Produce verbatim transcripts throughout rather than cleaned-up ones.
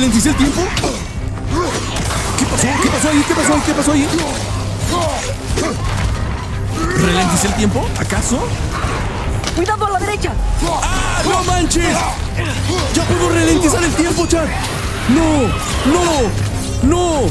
ralenticé el tiempo? ¿Qué pasó? ¿Qué pasó ahí? ¿Qué pasó ahí? ¿Qué pasó ahí? ¿Ralenticé el tiempo? ¿Acaso? ¡Cuidado a la derecha! ¡Ah, no manches! ¡Ya puedo ralentizar el tiempo, chat! ¡No! ¡No! ¡No!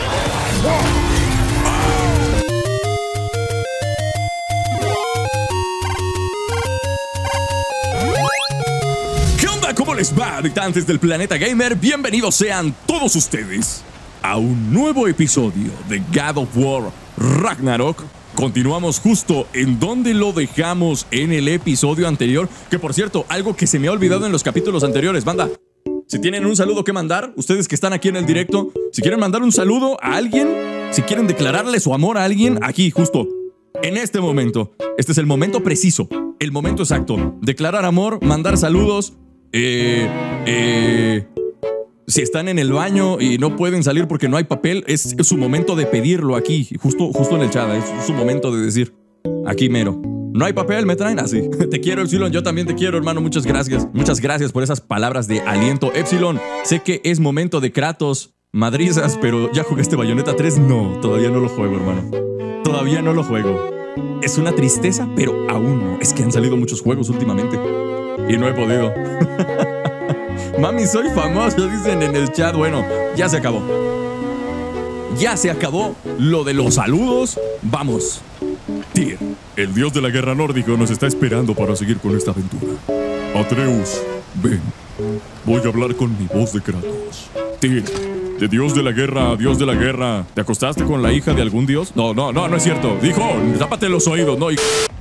¿Qué onda? ¿Cómo les va, habitantes del planeta gamer? Bienvenidos sean todos ustedes a un nuevo episodio de God of War Ragnarok. Continuamos justo en donde lo dejamos en el episodio anterior. Que por cierto, algo que se me ha olvidado en los capítulos anteriores, banda. Si tienen un saludo que mandar, ustedes que están aquí en el directo, si quieren mandar un saludo a alguien, si quieren declararle su amor a alguien, aquí justo, en este momento. Este es el momento preciso, el momento exacto. Declarar amor, mandar saludos. Eh... Eh... Si están en el baño y no pueden salir porque no hay papel, es, es su momento de pedirlo aquí, justo, justo en el chat. Es su momento de decir, aquí mero, no hay papel, me traen así. Te quiero, Epsilon, yo también te quiero, hermano, muchas gracias. Muchas gracias por esas palabras de aliento. Epsilon, sé que es momento de Kratos, madrizas, pero ¿ya jugaste Bayonetta tres? No, todavía no lo juego, hermano. Todavía no lo juego. Es una tristeza, pero aún no. Es que han salido muchos juegos últimamente y no he podido. Mami, soy famoso, dicen en el chat. Bueno, ya se acabó. Ya se acabó lo de los saludos. Vamos. Tyr, el dios de la guerra nórdico, nos está esperando para seguir con esta aventura. Atreus, ven. Voy a hablar con mi voz de Kratos. Tyr, de dios de la guerra, dios de la guerra. ¿Te acostaste con la hija de algún dios? No, no, no, no es cierto. Dijo, tápate los oídos, no. Y...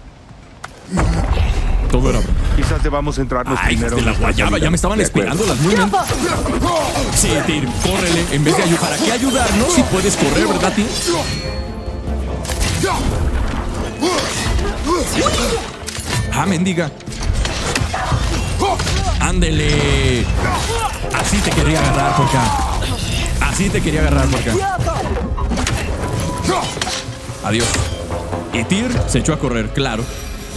todo era broma. Quizás debamos centrarnos Ay, primero de la en nuestra guayaba, vida. ya me estaban esperando las muy bien. Sí, Tyr, córrele. En vez de ayudar, ¿para qué ayudarnos si puedes correr, verdad, Tyr? Ah, mendiga. Ándele. Así te quería agarrar por acá. Así te quería agarrar por acá. Adiós. Y Tyr se echó a correr, claro.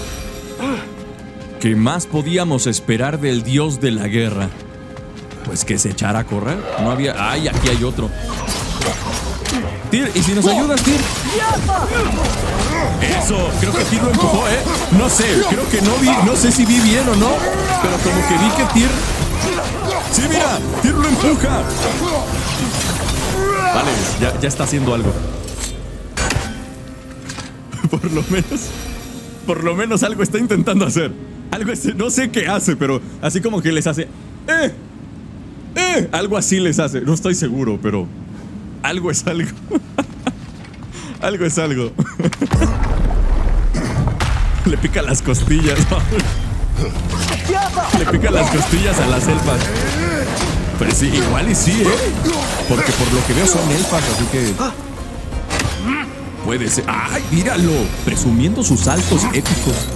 ¿Qué más podíamos esperar del dios de la guerra? Pues que se echara a correr. No había... ¡Ay, aquí hay otro! Tyr, ¿y si nos ayudas, Tyr? Eso, creo que Tyr lo empujó, ¿eh? No sé, creo que no vi... No sé si vi bien o no, pero como que vi que Tyr... ¡Sí, mira! ¡Tyr lo empuja! Vale, ya, ya está haciendo algo. Por lo menos... Por lo menos algo está intentando hacer. Algo este, no sé qué hace, pero así como que les hace ¡Eh! ¡Eh! Algo así les hace. No estoy seguro, pero algo es algo. Algo es algo. Le pica las costillas. Le pica las costillas a las elfas. Pero sí, igual y sí, ¿eh? Porque por lo que veo son elfas, así que... puede ser... ¡Ay, míralo! Presumiendo sus saltos épicos.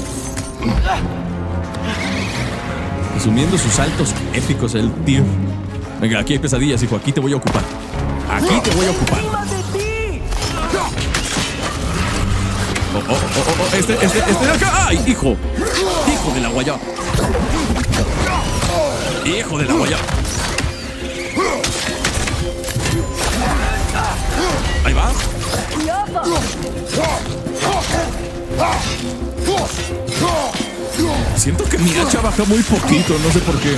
Presumiendo sus saltos épicos el Tyr. Venga, aquí hay pesadillas, hijo. Aquí te voy a ocupar. Aquí te voy a ocupar. Oh, oh, oh, oh, oh. Este, este, este de acá. ¡Ay, hijo! Hijo de la guayaba. Hijo de la guayaba. Ahí va. Siento que mi hacha baja muy poquito, no sé por qué.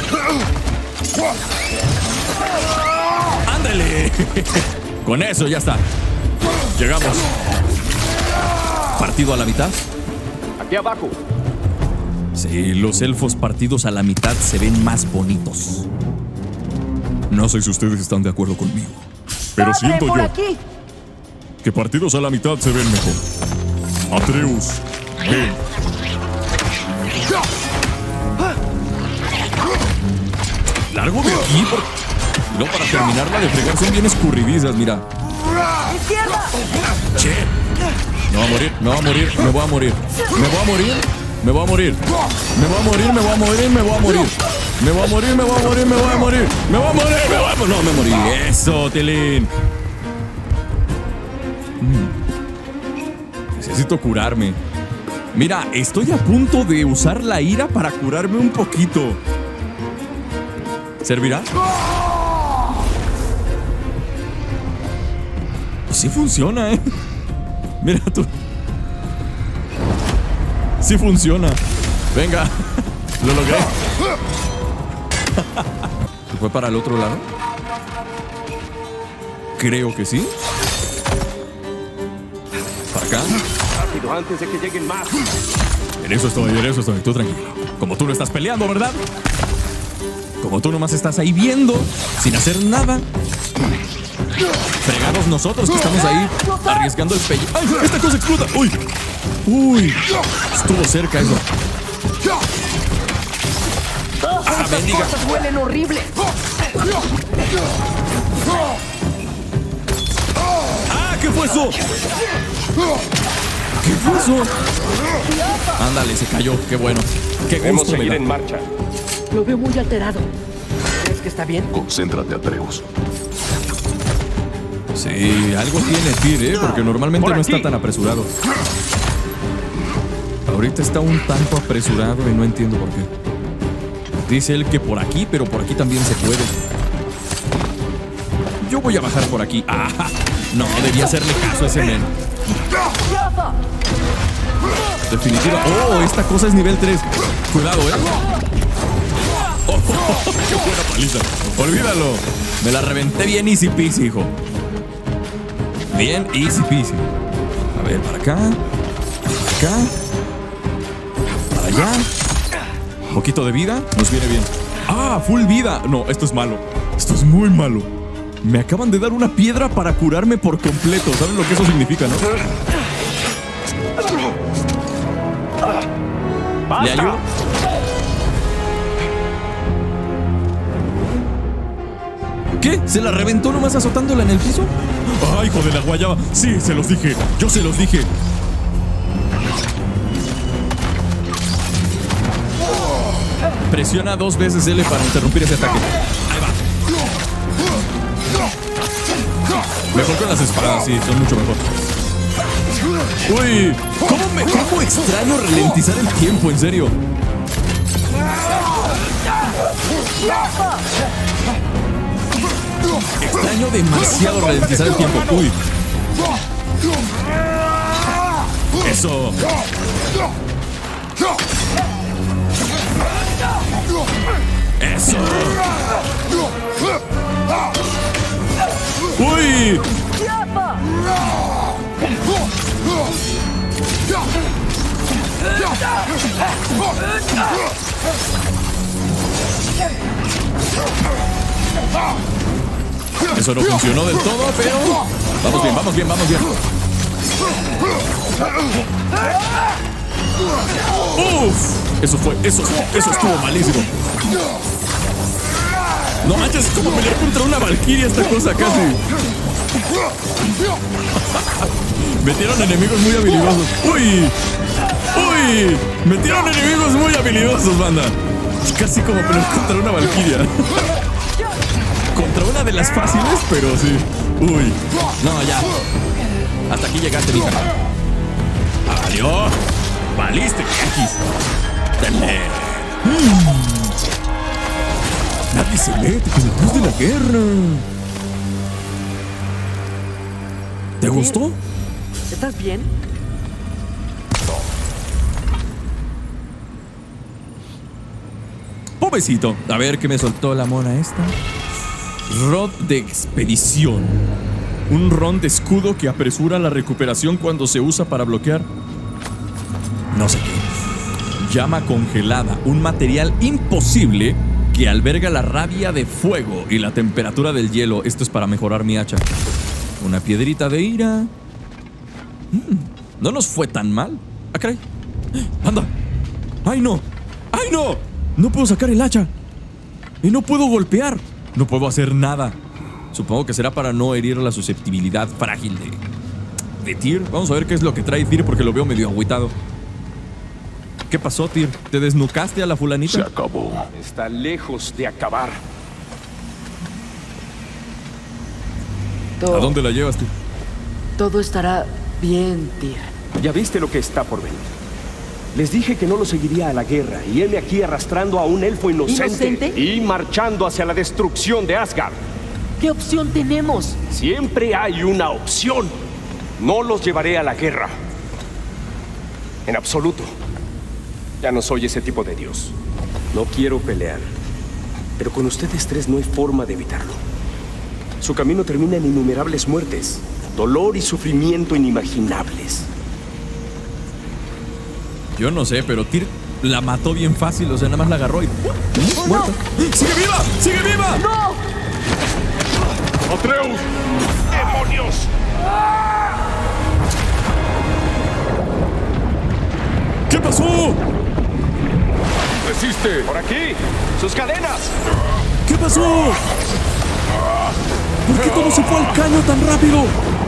¡Ándale! Con eso ya está. Llegamos. Partido a la mitad. Aquí abajo. Sí, los elfos partidos a la mitad se ven más bonitos. No sé si ustedes están de acuerdo conmigo, pero siento yo que partidos a la mitad se ven mejor. Atreus, ven. Largo de aquí, por... no, para terminarla de fregar son bien escurridizas, mira. Che. Me voy a morir, me voy a morir, me voy a morir. Me voy a morir, me voy a morir. Me voy a morir, me voy a morir, me voy a morir. Me voy a morir, me voy a morir, me voy a morir. Me voy a morir, me voy a morir. No, me morí. Eso, Telín. Mm. Necesito curarme. Mira, estoy a punto de usar la ira para curarme un poquito. ¿Servirá? Sí funciona, ¿eh? Mira tú. Sí funciona. Venga. Lo logré. ¿Se fue para el otro lado? Creo que sí. Para acá. Rápido, antes de que lleguen más. En eso estoy, en eso estoy. Tú tranquilo. Como tú no estás peleando, ¿verdad? Como tú nomás estás ahí viendo, sin hacer nada. Fregados nosotros que estamos ahí arriesgando el pellejo. ¡Ay! ¡Esta cosa explota! ¡Uy! ¡Uy! Estuvo cerca eso. ¡Ah, bendiga! Las cosas huelen horrible. ¡Ah! ¿Qué fue eso? ¿Qué fue eso? Ándale, se cayó. Qué bueno. Qué Debemos gusto me seguir da. en marcha. Lo veo muy alterado. ¿Crees que está bien? Concéntrate, Atreus. Sí, algo tiene Tyr, ¿eh? Porque normalmente Por no está aquí. tan apresurado. Ahorita está un tanto apresurado y no entiendo por qué. Dice él que por aquí, pero por aquí también se puede. Yo voy a bajar por aquí. ¡Ah! No, debía hacerle caso a ese men. Definitiva. ¡Oh! Esta cosa es nivel tres. Cuidado, ¿eh? ¡Oh! ¡Qué buena paliza! Olvídalo. Me la reventé bien easy peasy, hijo. Bien easy peasy. A ver, para acá. Para acá. Para allá. Un poquito de vida. Nos viene bien. ¡Ah! Full vida. No, esto es malo. Esto es muy malo. Me acaban de dar una piedra para curarme por completo. ¿Saben lo que eso significa, no? ¿Le ayudo? ¿Qué? ¿Se la reventó nomás azotándola en el piso? ¡Ay, hijo de la guayaba! Sí, se los dije. Yo se los dije. Presiona dos veces L para interrumpir ese ataque. Ahí va. Mejor con las espadas, sí, son mucho mejor. Uy, ¿cómo, me, cómo extraño ralentizar el tiempo, en serio? Extraño demasiado ralentizar el tiempo. Uy. Eso. Eso. Uy. Eso no funcionó del todo, pero vamos bien, vamos bien, vamos bien. Uf, eso fue, eso, eso estuvo malísimo. No manches, es como pelear contra una valquiria esta cosa casi. Metieron enemigos muy habilidosos. Uy, uy, metieron enemigos muy habilidosos, banda. Casi como pelear contra una valquiria. Contra una de las fáciles, pero sí. Uy, no, ya. Hasta aquí llegaste, mija. Adiós. Valiste, X. Dale. Nadie se mete con el dios de la guerra. ¿Te gustó? ¿Estás bien? Pobrecito. A ver qué me soltó la mona esta. Rod de expedición. Un ron de escudo que apresura la recuperación cuando se usa para bloquear no sé qué. Llama congelada. Un material imposible que alberga la rabia de fuego y la temperatura del hielo. Esto es para mejorar mi hacha. Una piedrita de ira. Mm, no nos fue tan mal. Ah, caray. Anda. ¡Ay, no! ¡Ay, no! No puedo sacar el hacha. Y no puedo golpear. No puedo hacer nada. Supongo que será para no herir la susceptibilidad frágil de, de Tyr. Vamos a ver qué es lo que trae Tyr porque lo veo medio agüitado. ¿Qué pasó, Tyr? ¿Te desnucaste a la fulanita? Se acabó. Está lejos de acabar. Todo, ¿A dónde la llevas, Tyr? todo estará bien, Tyr. Ya viste lo que está por venir. Les dije que no lo seguiría a la guerra y heme aquí arrastrando a un elfo inocente, ¿Inocente? y marchando hacia la destrucción de Asgard. ¿Qué opción tenemos? Siempre hay una opción. No los llevaré a la guerra. En absoluto. Ya no soy ese tipo de dios. No quiero pelear. Pero con ustedes tres no hay forma de evitarlo. Su camino termina en innumerables muertes, dolor y sufrimiento inimaginables. Yo no sé, pero Tyr la mató bien fácil, o sea, nada más la agarró y ¡uh! ¡Muerta! No. ¡Sigue viva! ¡Sigue viva! ¡No! ¡Atreus! ¡Demonios! ¿Qué pasó? ¡Resiste! ¡Por aquí! ¡Sus cadenas! ¿Qué pasó? ¿Por qué todo se fue al caño tan rápido?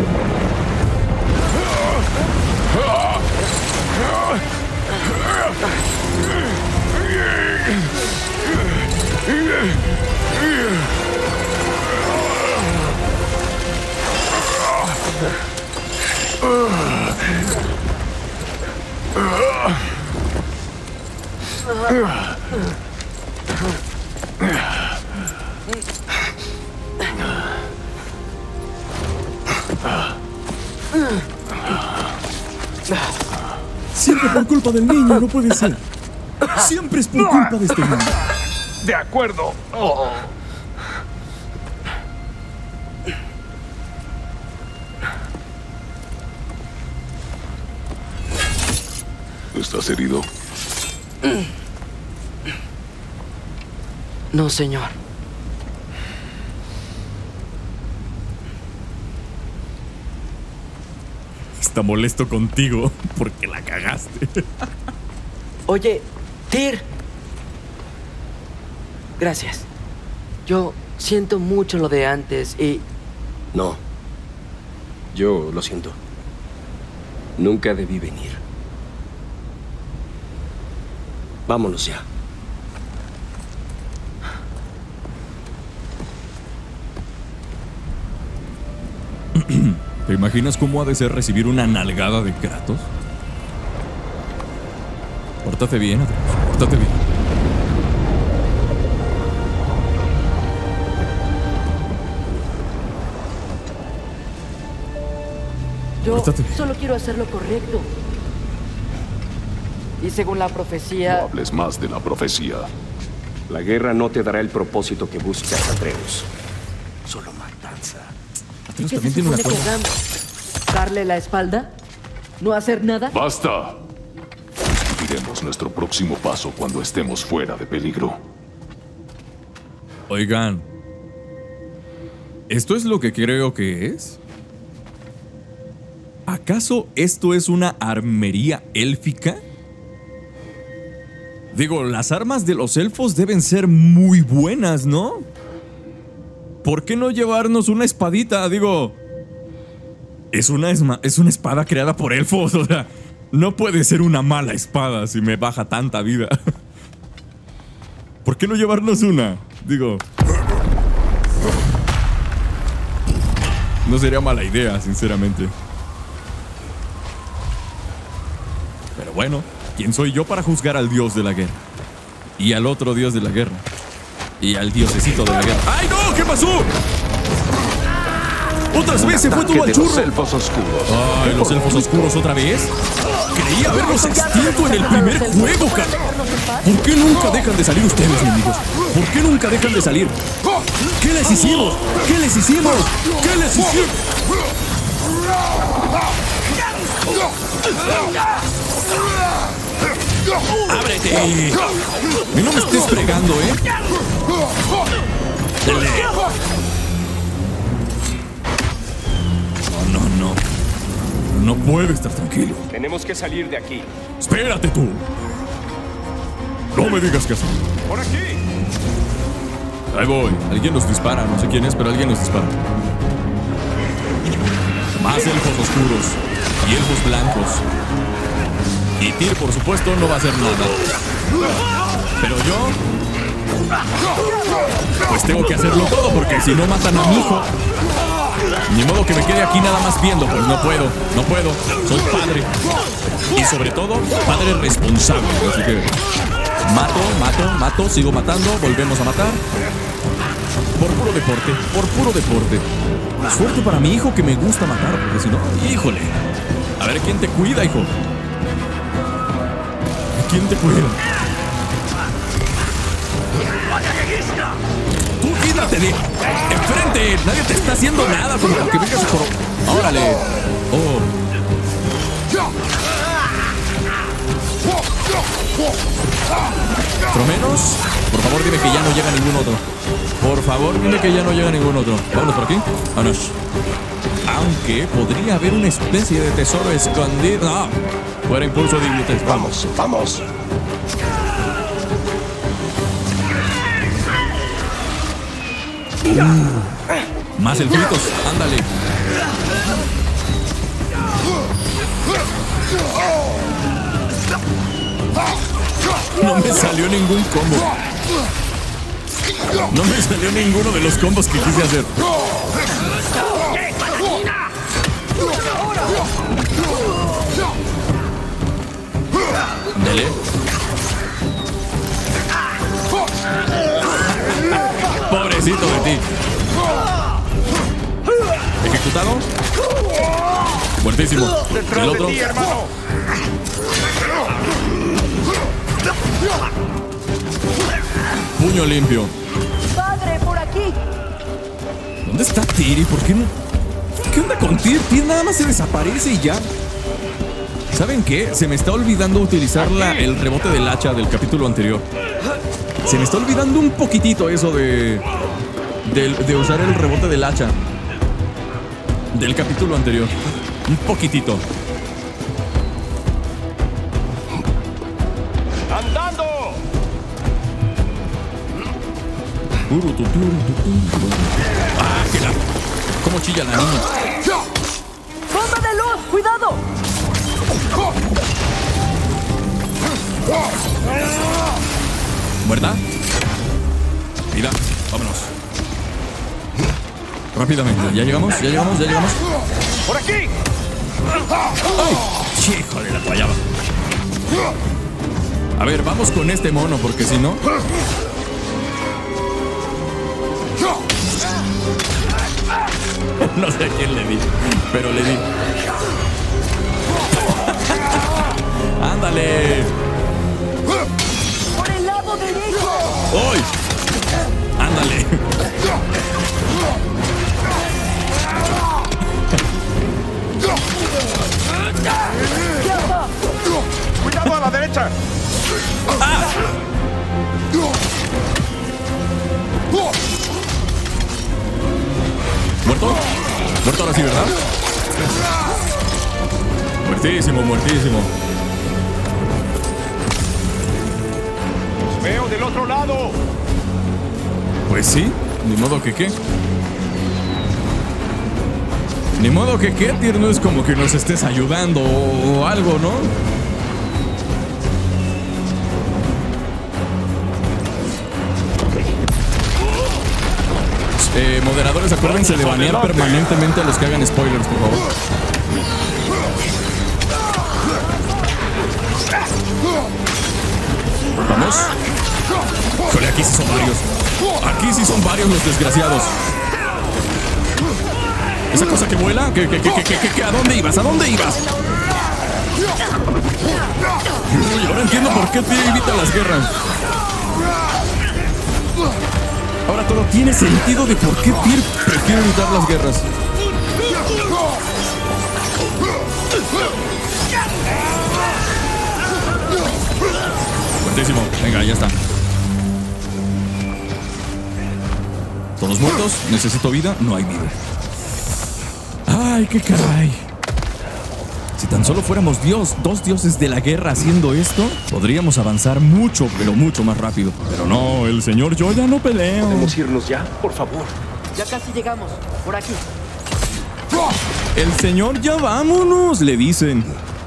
Siempre por culpa del niño, no puede ser. Siempre es por culpa de este niño. De acuerdo. Oh. ¿Estás herido? No, señor. Está molesto contigo porque la cagaste. Oye, Tyr. Gracias. Yo siento mucho lo de antes y... No. Yo lo siento. Nunca debí venir. Vámonos ya. ¿Te imaginas cómo ha de ser recibir una nalgada de Kratos? Pórtate bien, Atreus. Pórtate bien. Yo Pórtate bien. solo quiero hacer lo correcto. Y según la No profecía... hables más de la profecía. La guerra no te dará el propósito que buscas, Atreus. Solo matanza. Atreus ¿Qué también se tiene una supone que cosa. hagamos? ¿Darle la espalda? ¿No hacer nada? ¡Basta! Diremos nuestro próximo paso cuando estemos fuera de peligro. Oigan, ¿esto es lo que creo que es? ¿Acaso esto es una armería élfica? Digo, las armas de los elfos deben ser muy buenas, ¿no? ¿Por qué no llevarnos una espadita? Digo, es una, esma- es una espada creada por elfos, o sea, no puede ser una mala espada si me baja tanta vida. ¿Por qué no llevarnos una? Digo, no sería mala idea, sinceramente. Pero bueno, ¿quién soy yo para juzgar al dios de la guerra? Y al otro dios de la guerra. Y al diosecito de la guerra. ¡Ay, no! ¿Qué pasó? ¡Otras veces fue todo al de los churro! elfos oscuros. ¡Ay, los elfos oscuros otra vez! Creí haberlos extinto en el primer juego, cara. ¿Por qué nunca dejan de salir ustedes, enemigos? ¿Por qué nunca dejan de salir? ¿Qué les hicimos? ¿Qué les hicimos? ¿Qué les hicimos? ¡Ábrete! Y no me estés fregando, ¿eh? Dele. No, no, no. No puedo estar tranquilo. Tenemos que salir de aquí. ¡Espérate tú! No me digas que así. ¡Por aquí! Ahí voy. Alguien nos dispara. No sé quién es, pero alguien nos dispara. Más elfos oscuros. Y elfos blancos. Y Tyr, por supuesto, no va a hacer nada. Pero yo... pues tengo que hacerlo todo, porque si no matan a mi hijo... ni modo que me quede aquí nada más viendo. Pues no puedo, no puedo. Soy padre. Y sobre todo, padre responsable. Así que... mato, mato, mato, sigo matando. Volvemos a matar. Por puro deporte, por puro deporte. Suerte para mi hijo que me gusta matar, porque si no, híjole. A ver, ¿quién te cuida, hijo? ¿Quién te cuida? Tú quítate de enfrente. Nadie te está haciendo nada, como que vengas a coro. Órale. Oh. Por menos, por favor dime que ya no llega ningún otro. Por favor dime que ya no llega ningún otro. Vámonos por aquí. Vámonos. Aunque podría haber una especie de tesoro escondido. No. Fuera impulso de idiotez. Vamos, vamos. Uh, más elfitos. Ándale. No me salió ningún combo. No me salió ninguno de los combos que quise hacer. Dele. Pobrecito de ti. Ejecutado. Muertísimo. El otro. Puño limpio. ¡Padre, por aquí! ¿Dónde está Tiri? ¿Por qué no? ¿Qué onda con Tyr? Tyr nada más se desaparece y ya. ¿Saben qué? Se me está olvidando utilizar la, el rebote del hacha del capítulo anterior. Se me está olvidando un poquitito eso de, de, de usar el rebote del hacha del capítulo anterior. Un poquitito. ¡Andando! ¡Ah, qué la! ¿Cómo chilla la niña? ¡Bomba de luz! ¡Cuidado! ¿Muerta? Vida, vámonos. Rápidamente, ¿ya llegamos? ¿Ya llegamos? ¿Ya llegamos? ¡Por aquí! ¡Ay! ¡Híjole, la fallaba! A ver, vamos con este mono, porque si no... No sé a quién le di, pero le di. ¡Ándale! ¡Por el lado derecho! ¡Uy! ¡Ándale! ¡Cuidado a la derecha! ¡Ah! ¿Muerto? ¿Muerto ahora sí, verdad? Muertísimo, muertísimo. ¡Los veo del otro lado! Pues sí, ni modo que qué. Ni modo que qué, Tyr, no es como que nos estés ayudando o algo, ¿no? Eh, moderadores, acuérdense de banear permanentemente a los que hagan spoilers, por favor. Vamos. Híjole, aquí sí son varios. Aquí sí son varios los desgraciados. Esa cosa que vuela, ¿qué, qué, qué, qué, qué, qué? ¿A dónde ibas? ¿A dónde ibas? Uy, ahora entiendo por qué Tyr evita las guerras. Ahora todo tiene sentido de por qué Tyr prefiere evitar las guerras. Fuertísimo. Venga, ya está. ¿Todos muertos? ¿Necesito vida? No hay vida. ¡Ay, qué caray! Si tan solo fuéramos Dios, dos dioses de la guerra haciendo esto, podríamos avanzar mucho, pero mucho más rápido. Pero no, el señor yo ya no peleo. ¿Podemos irnos ya? Por favor. Ya casi llegamos. Por aquí. El señor ya vámonos, le dicen.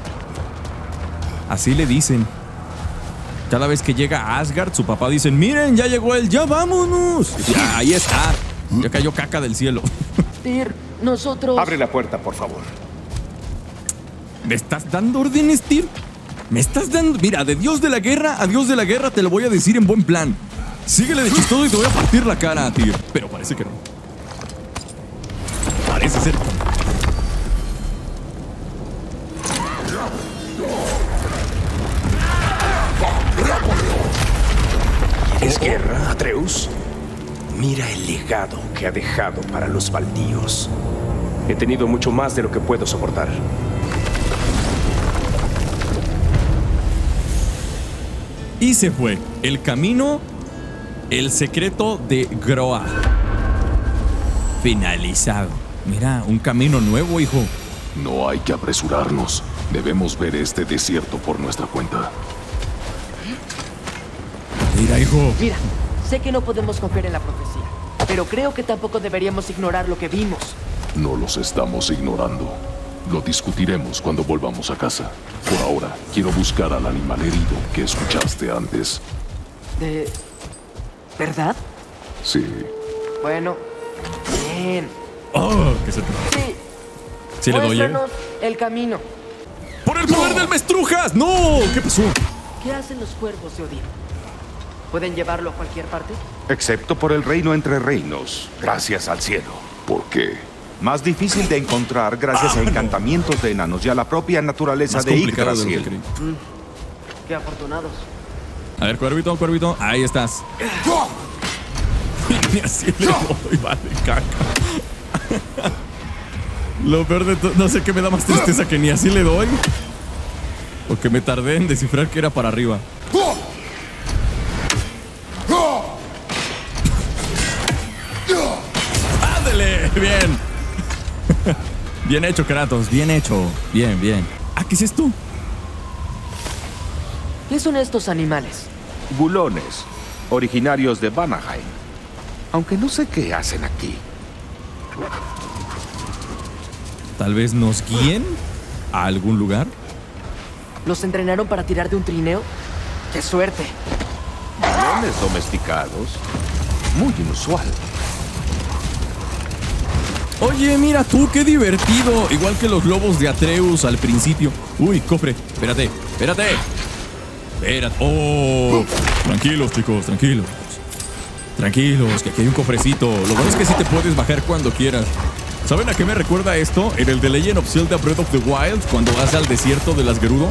Así le dicen. Cada vez que llega a Asgard, su papá dice, miren, ya llegó él, ya vámonos. Ya, ahí está. Ya cayó caca del cielo. Tyr, nosotros... Abre la puerta, por favor. ¿Me estás dando órdenes, Tyr? ¿Me estás dando...? Mira, de dios de la guerra a dios de la guerra te lo voy a decir en buen plan. Síguele de chistoso y te voy a partir la cara a ti. Pero parece que no. Parece ser que no. ¿Quieres guerra, Atreus? Mira el legado que ha dejado para los baldíos. He tenido mucho más de lo que puedo soportar. Y se fue. El camino, el secreto de Groa. Finalizado. Mira, un camino nuevo, hijo. No hay que apresurarnos. Debemos ver este desierto por nuestra cuenta. Mira, hijo. Mira, sé que no podemos confiar en la profecía, pero creo que tampoco deberíamos ignorar lo que vimos. No los estamos ignorando. Lo discutiremos cuando volvamos a casa. Por ahora, quiero buscar al animal herido que escuchaste antes. ¿De verdad? Sí. Bueno, bien. Oh, que se... Sí. Sí le doy, ¿eh? Muéstranos el camino. ¡Por el poder del Mestrujas! ¡No! ¿Qué pasó? ¿Qué hacen los cuervos de Odín? ¿Pueden llevarlo a cualquier parte? Excepto por el reino entre reinos, gracias al cielo. ¿Por qué? Más difícil de encontrar gracias Ah, a no. encantamientos de enanos y a la propia naturaleza Más de complicado de lo que Yggdrasil. creí. Qué afortunados. A ver, cuervito, cuervito. Ahí estás. Y así le doy, vale, caca. Lo peor de todo, no sé qué me da más tristeza, que ni así le doy. O que me tardé en descifrar que era para arriba. ¡Ándale! Bien. Bien hecho, Kratos. Bien hecho. Bien, bien. Ah, ¿qué es esto? ¿Qué son estos animales? Bulones, originarios de Vanaheim. Aunque no sé qué hacen aquí. Tal vez nos guíen a algún lugar. ¿Los entrenaron para tirar de un trineo? ¡Qué suerte! Bulones domesticados. Muy inusual. Oye, mira tú, qué divertido. Igual que los lobos de Atreus al principio. Uy, cofre. Espérate, espérate. Espérate. Oh, tranquilos, chicos, tranquilos. Tranquilos, que aquí hay un cofrecito. Lo bueno es que sí te puedes bajar cuando quieras. ¿Saben a qué me recuerda esto? En el The Legend of Zelda Breath of the Wild, cuando vas al desierto de las Gerudo.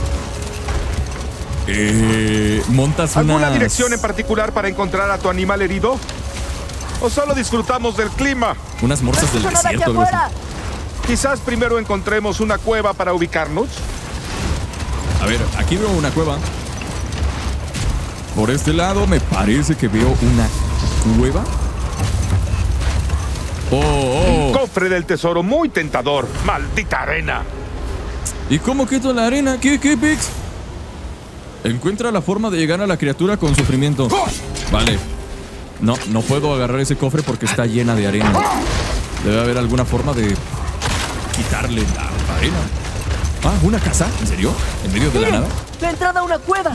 Eh, montas unas... ¿Alguna dirección en particular para encontrar a tu animal herido? ¿O solo disfrutamos del clima? Unas morsas del ¡No escucho nada aquí desierto. algo así. afuera! Quizás primero encontremos una cueva para ubicarnos. A ver, aquí veo una cueva. Por este lado me parece que veo una cueva. Oh, Un oh. cofre del tesoro muy tentador. ¡Maldita arena! ¿Y cómo quito la arena? ¿Qué, qué, Pix? Encuentra la forma de llegar a la criatura con sufrimiento. Vale. No, no puedo agarrar ese cofre porque está llena de arena. Debe haber alguna forma de quitarle la arena. Ah, ¿una casa? ¿En serio? ¿En medio de la ¡Miren! nada? ¡La entrada a una cueva!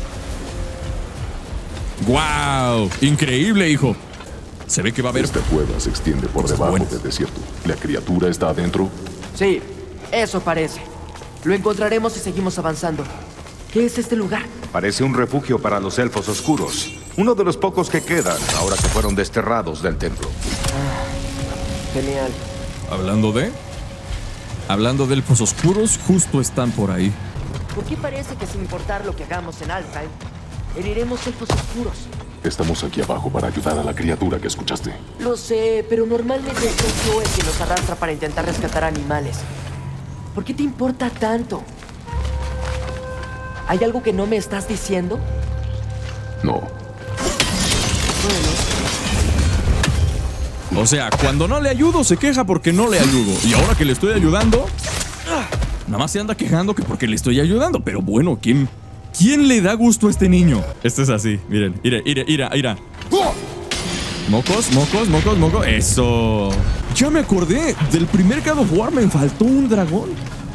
¡Guau! Increíble, hijo. Se ve que va a haber... Esta cueva se extiende por Cosas debajo buenas. del desierto. ¿La criatura está adentro? Sí, eso parece. Lo encontraremos si seguimos avanzando. ¿Qué es este lugar? Parece un refugio para los elfos oscuros. Uno de los pocos que quedan, ahora que fueron desterrados del templo. Genial. Hablando de... Hablando de elfos oscuros, justo están por ahí. ¿Por qué parece que sin importar lo que hagamos en Alfheim, heriremos elfos oscuros? Estamos aquí abajo para ayudar a la criatura que escuchaste. Lo sé, pero normalmente es yo el que nos arrastra para intentar rescatar animales. ¿Por qué te importa tanto? ¿Hay algo que no me estás diciendo? No. Bueno, O sea, cuando no le ayudo se queja porque no le ayudo. Y ahora que le estoy ayudando, nada más se anda quejando que porque le estoy ayudando. Pero bueno, ¿quién, quién le da gusto a este niño? Esto es así, miren, ira, ira, ira, ira. Mocos, mocos, mocos, mocos. Eso. Ya me acordé, del primer God of War me faltó un dragón.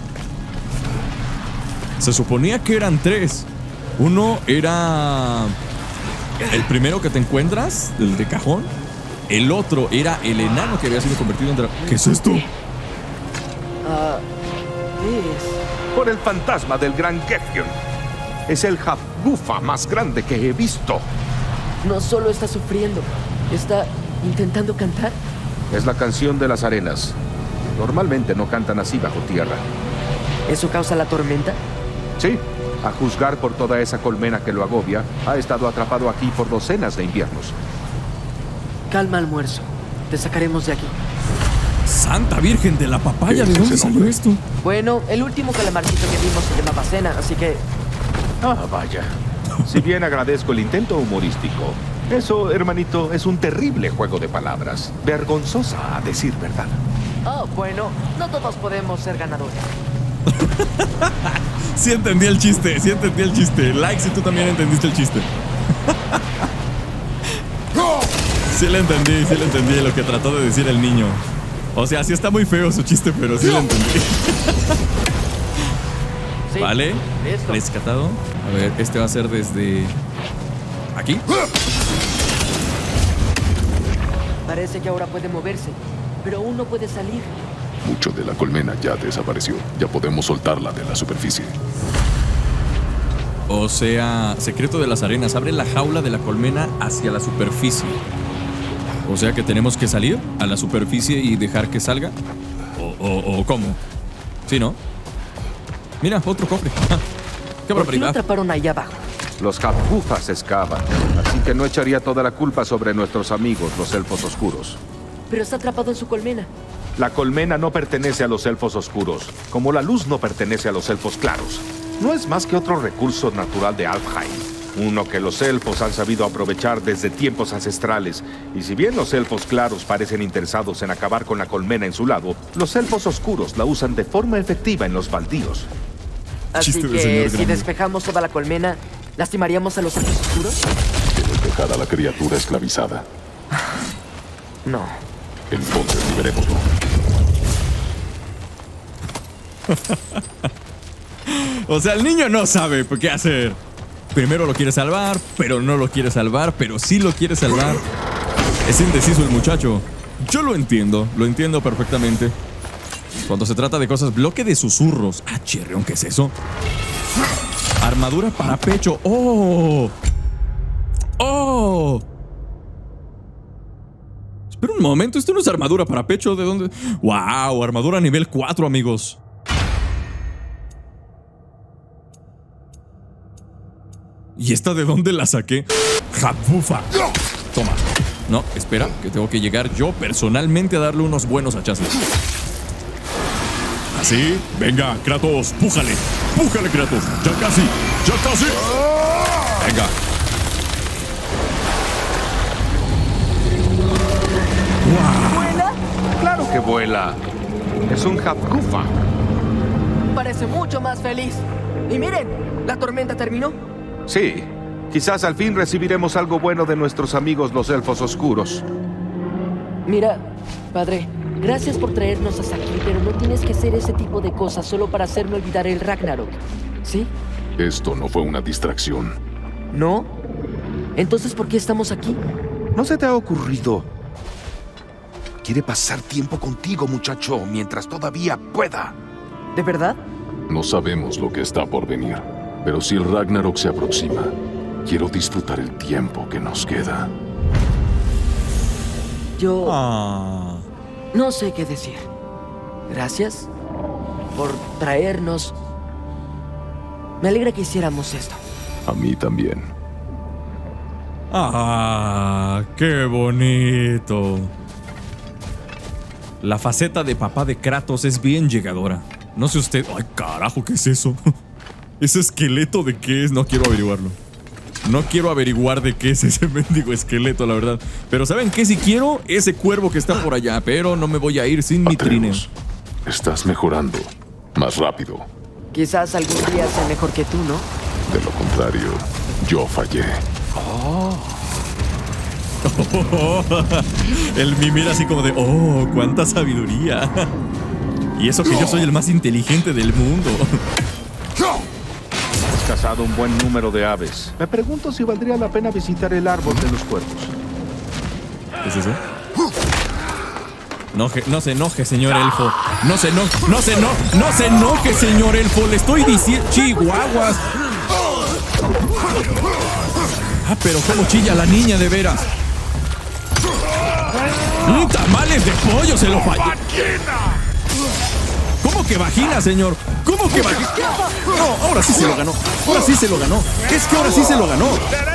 Se suponía que eran tres. Uno era el primero que te encuentras, el de cajón. El otro era el enano que había sido convertido en dragón. ¿Qué es esto? ah, ¿qué es? Por el fantasma del gran Gefion. Es el Hafgufa más grande que he visto. no solo está sufriendo, está intentando cantar. Es la canción de las arenas. Normalmente no cantan así bajo tierra. ¿Eso causa la tormenta? Sí, a juzgar por toda esa colmena que lo agobia, ha estado atrapado aquí por docenas de inviernos. Calma, almuerzo. Te sacaremos de aquí. Santa Virgen de la Papaya, ¿Qué ¿de es dónde ese salió nombre? esto? Bueno, el último calamarcito que vimos se llamaba Cena, así que... Ah, vaya. Si bien agradezco el intento humorístico, eso, hermanito, es un terrible juego de palabras. Vergonzosa, a decir verdad. Oh, bueno, no todos podemos ser ganadores. Sí entendí el chiste, sí entendí el chiste. Like si tú también entendiste el chiste. Sí le entendí, sí le entendí lo que trató de decir el niño. O sea, sí está muy feo su chiste, pero sí lo entendí. Sí, Vale, listo. rescatado. A ver, este va a ser desde... ¿aquí? Parece que ahora puede moverse, pero aún no puede salir. Mucho de la colmena ya desapareció. Ya podemos soltarla de la superficie. O sea, secreto de las arenas. Abre la jaula de la colmena hacia la superficie. O sea que tenemos que salir a la superficie y dejar que salga. ¿O, o, o cómo? ¿Sí, no? Mira, otro cofre. ¡Qué ¿Por qué lo barbaridad! atraparon ahí abajo? Los Hapgufas excavan, así que no echaría toda la culpa sobre nuestros amigos, los elfos oscuros. Pero está atrapado en su colmena. La colmena no pertenece a los elfos oscuros, como la luz no pertenece a los elfos claros. No es más que otro recurso natural de Alfheim, uno que los elfos han sabido aprovechar desde tiempos ancestrales. Y si bien los elfos claros parecen interesados en acabar con la colmena en su lado, los elfos oscuros la usan de forma efectiva en los baldíos. Así Chiste de que señor si grande. despejamos toda la colmena, ¿lastimaríamos a los elfos oscuros? Quieres dejar a la criatura esclavizada. No. Entonces liberémoslo. O sea, el niño no sabe qué hacer. Primero lo quiere salvar, pero no lo quiere salvar, pero sí lo quiere salvar. Es indeciso el muchacho. Yo lo entiendo, lo entiendo perfectamente. Cuando se trata de cosas, bloque de susurros. Ah, chirrión, ¿qué es eso? Armadura para pecho. ¡Oh! ¡Oh! Espera un momento, esto no es armadura para pecho. ¿De dónde? ¡Wow! Armadura nivel cuatro, amigos. ¿Y esta de dónde la saqué? ¡Hapgufa! Toma. No, espera, que tengo que llegar yo personalmente a darle unos buenos hachazos. Así, venga, Kratos, pújale. Pújale, Kratos. Ya casi, ya casi. Venga. ¿Vuela? ¡Claro que vuela! Es un Hapgufa. Parece mucho más feliz. Y miren, la tormenta terminó. Sí, quizás al fin recibiremos algo bueno de nuestros amigos los elfos oscuros. Mira, padre, gracias por traernos hasta aquí, pero no tienes que hacer ese tipo de cosas solo para hacerme olvidar el Ragnarok. ¿Sí? Esto no fue una distracción. ¿No? Entonces, ¿por qué estamos aquí? ¿No se te ha ocurrido? Quiere pasar tiempo contigo, muchacho, mientras todavía pueda. ¿De verdad? No sabemos lo que está por venir, pero si el Ragnarok se aproxima, quiero disfrutar el tiempo que nos queda. Yo Ah. no sé qué decir. Gracias por traernos. Me alegra que hiciéramos esto. A mí también. Ah, qué bonito. La faceta de papá de Kratos es bien llegadora. No sé usted... Ay, carajo, ¿qué es eso? ¿Ese esqueleto de qué es? No quiero averiguarlo. No quiero averiguar de qué es ese mendigo esqueleto, la verdad. Pero ¿saben qué? Si quiero ese cuervo que está por allá. Pero no me voy a ir sin mi trineo. Atreus, estás mejorando. Más rápido. Quizás algún día sea mejor que tú, ¿no? De lo contrario, yo fallé. El mimir así como de... Oh, cuánta sabiduría. Y eso que yo soy el más inteligente del mundo. Has cazado un buen número de aves. Me pregunto si valdría la pena visitar el árbol de los cuervos. ¿Qué es eso? No, no se enoje, señor elfo. No se enoje, no se enoje, no se enoje, señor elfo. Le estoy diciendo... Chihuahuas. Ah, pero cómo chilla la niña, de veras. ¡Mm, tamales de pollo! Se lo falló. ¿Cómo que vagina, señor? ¿Cómo que vagina? No, ahora sí se lo ganó. Ahora sí se lo ganó. Es que ahora sí se lo ganó.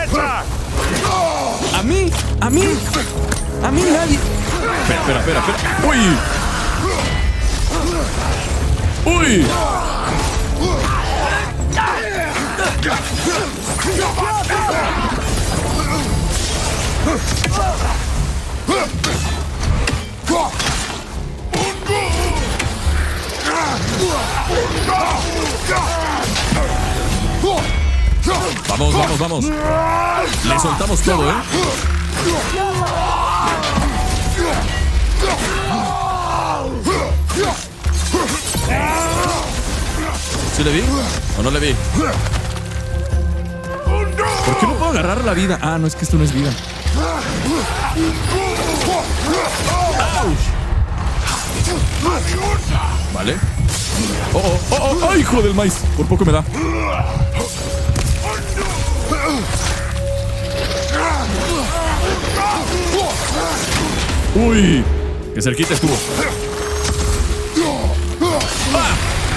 A mí, a mí, a mí nadie. Espera, espera, espera, espera. ¡Uy! ¡Uy! Vamos, vamos, vamos. Le soltamos todo, ¿eh? ¿Sí le vi? ¿O no le vi? ¿Por qué no puedo agarrar la vida? Ah, no, es que esto no es vida. Vale. Oh, oh, oh, oh, hijo del maíz. Por poco me da. Uy, que cerquita estuvo. ¡Ah!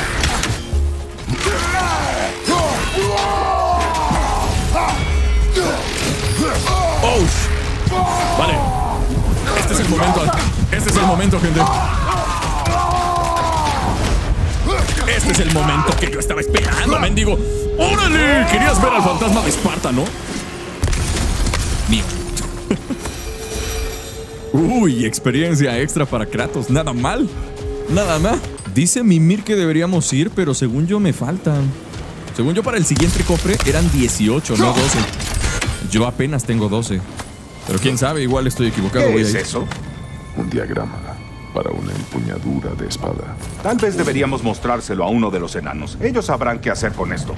Oh, vale. Este es el momento. Este es el momento, gente. Este es el momento que yo estaba esperando, mendigo. ¡Órale! Querías ver al fantasma de Esparta, ¿no? Mío. Uy, experiencia extra para Kratos. Nada mal. Nada mal. Dice Mimir que deberíamos ir, pero según yo me faltan. Según yo para el siguiente cofre eran dieciocho, no doce. Yo apenas tengo doce. Pero quién sabe, igual estoy equivocado. ¿Qué voy es a ir. eso? Un diagrama para una empuñadura de espada. Tal vez deberíamos mostrárselo a uno de los enanos. Ellos sabrán qué hacer con esto.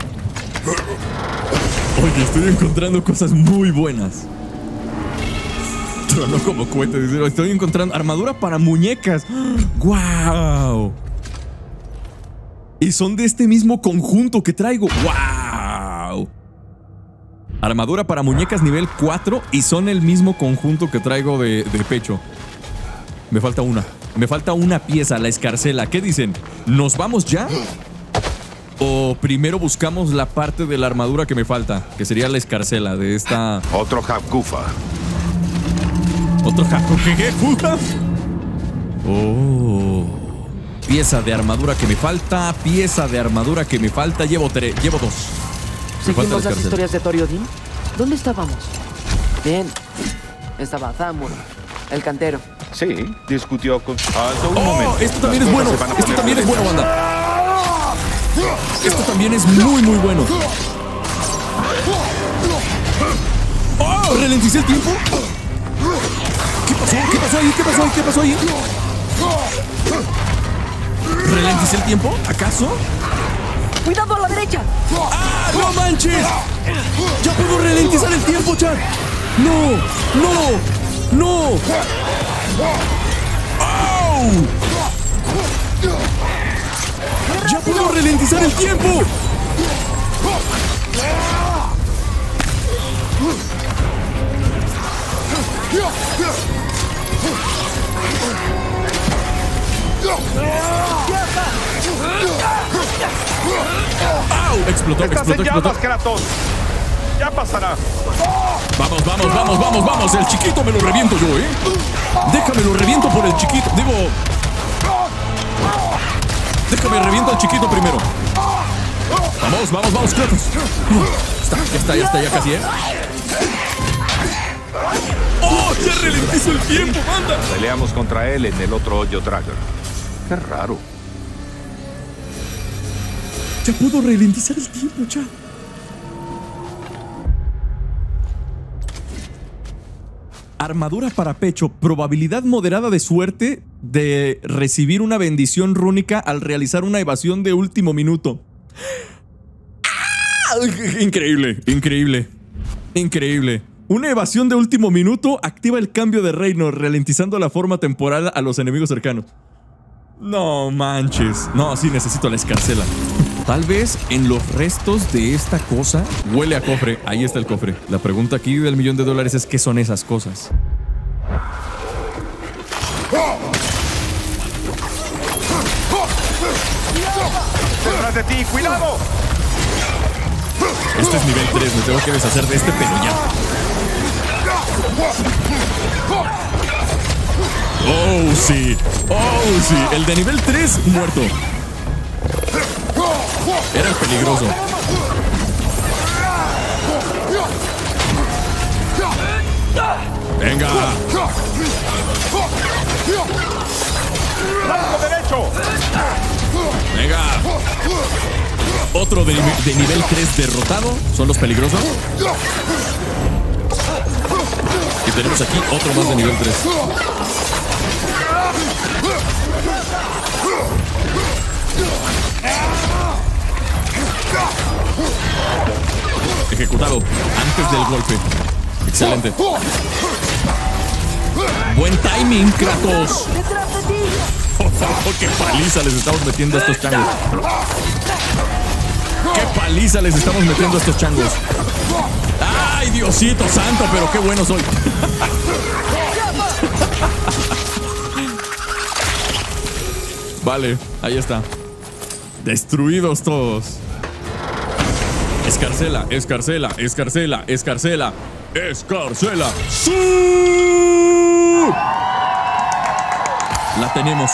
Oye, estoy encontrando cosas muy buenas. Pero no como cohetes. Estoy encontrando armadura para muñecas. ¡Guau! Y son de este mismo conjunto que traigo. ¡Guau! Armadura para muñecas nivel cuatro y son el mismo conjunto que traigo de, de pecho. Me falta una. Me falta una pieza, la escarcela. ¿Qué dicen? ¿Nos vamos ya? ¿O primero buscamos la parte de la armadura que me falta? Que sería la escarcela de esta... Otro Hakufa. ¿Otro Hakufa? Oh... Pieza de armadura que me falta. Pieza de armadura que me falta. Llevo tres, llevo dos. ¿Seguimos las historias de Thor y Odín? ¿Dónde estábamos? Bien. Estaba Thamur, el cantero. Sí, discutió con... Hasta un Oh, momento. esto también Las es bueno. cosas se van a Esto poner también es bueno, derechas. banda. Esto también es muy, muy bueno. ¡Oh! ¿Ralenticé el tiempo? ¿Qué pasó? ¿Qué pasó ahí? ¿Qué pasó ahí? ¿Qué pasó ahí? ¿Ralenticé el tiempo? ¿Acaso? ¡Cuidado a la derecha! ¡Ah, no manches! ¡Ya puedo ralentizar el tiempo, chat! ¡No! ¡No! ¡No! ¡Oh! ¡Ya puedo ralentizar el tiempo! ¡Au! Explotó, ¡Estás explotó, en explotó. llamas, Kratos! ¡Ya pasará! Vamos, vamos, vamos, vamos, vamos. El chiquito me lo reviento yo, ¿eh? Déjame lo reviento por el chiquito. Digo... Déjame reviento al chiquito primero. Vamos, vamos, vamos, Kratos. Está, ya está, ya está, ya casi, ¿eh? ¡Oh! ¡Ya ralentizo el tiempo, banda! Peleamos contra él en el otro hoyo Dragon. Qué raro. Ya puedo ralentizar el tiempo, chat. Armadura para pecho. Probabilidad moderada de suerte de recibir una bendición rúnica al realizar una evasión de último minuto. ¡Ah! Increíble, increíble, increíble. Una evasión de último minuto activa el cambio de reino, ralentizando la forma temporal a los enemigos cercanos. No manches. No, sí, necesito la escarcela. Tal vez en los restos de esta cosa huele a cofre. Ahí está el cofre. La pregunta aquí del millón de dólares es ¿qué son esas cosas? ¡Detrás de ti! ¡Cuidado! Este es nivel tres. Me tengo que deshacer de este, pero ya. Oh, sí. Oh, sí. El de nivel tres muerto. Era el peligroso. Venga. ¡Blanco derecho! Venga. Otro de, de nivel tres derrotado. Son los peligrosos. Y tenemos aquí otro más de nivel tres. Ejecutado antes del golpe. Excelente. Buen timing, Kratos. Oh, oh, qué paliza les estamos metiendo a estos changos. Qué paliza les estamos metiendo a estos changos. Ay, Diosito santo, pero qué bueno soy. Vale, ahí está. Destruidos todos. Escarcela, escarcela, escarcela, escarcela, escarcela. ¡Sí! La tenemos.